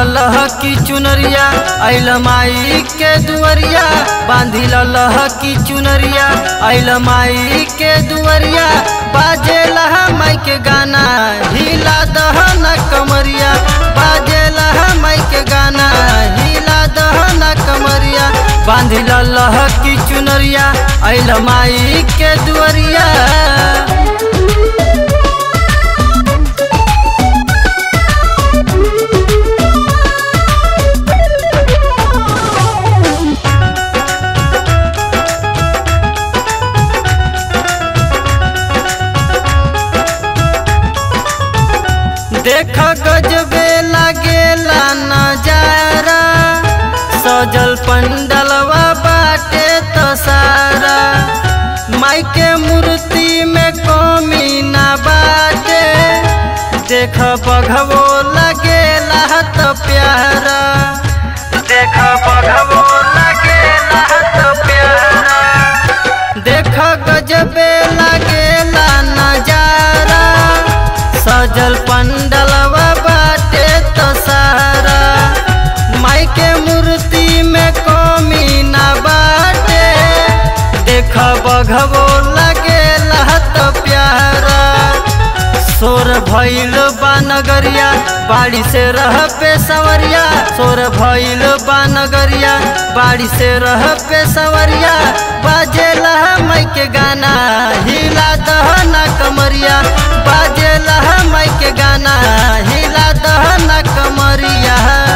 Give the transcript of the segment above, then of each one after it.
लह की चुनरिया आइल माई के दुअरिया, बांधी लह की चुनरिया आइल माई के दुअरिया, बाजे लह माई के गाना हिला दहन कमरिया, बाजे लह माई के गाना हिला दहन कमरिया, बांधी लह की चुनरिया आइल माई के दुअरिया। देख गजबे लागेला नजारा, सजल पंडलवा बाटे तो सारा, माई के मूर्ति में कमी ना बाटे, देख बघवो लगेला तो प्यारा, देख बघवो लगेला तो प्यारा, देख गजबे लागेला नजारा, सजल पंडलवा बाटे तो सारा, माई के मूर्ति में कमी ना बाटे, देख बघवो लगेला तो प्यारा, सोर भइल बा नगरिया बाड़ी से रह पे सवरिया, सोर भइल बा नगरिया बाड़ी से रह पे सवरिया, बाजेला माई के गाना हिला दहना कमरिया, बाजेला माई के गाना हिला दहना कमरिया।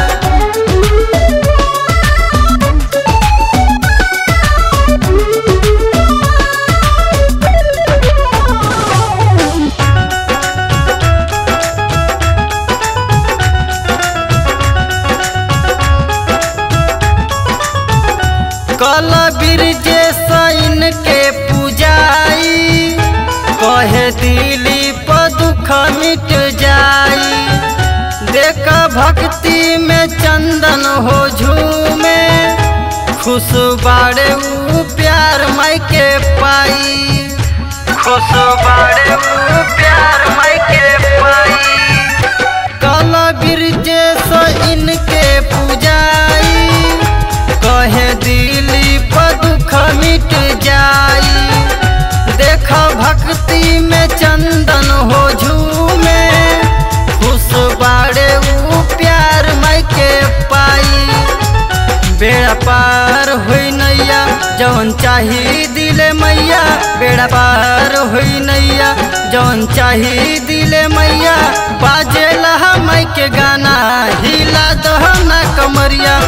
कल बिरजे सैन के पूजाई, कहे दिली पर दुख मिट जाई, देख भक्ति में चंदन हो झूमे, खुश बाड़े ऊ प्यार माई के पाई, खुश बाड़े ऊ प्यार माई के पाई, कल बिरजे सैन के पूजाई, कहे दिली पर दुख मिट जाई, देख भक्ति में चंदन हो झूमे, खुश बाड़े ऊ प्यार माई के पाई, बेड़ा पार हुई नैया जौन चाही दिले मैया, बेड़ा पार हुई नैया जौन चाही दिले मैया, बाजेला माई के गाना हिला दहना कमरिया,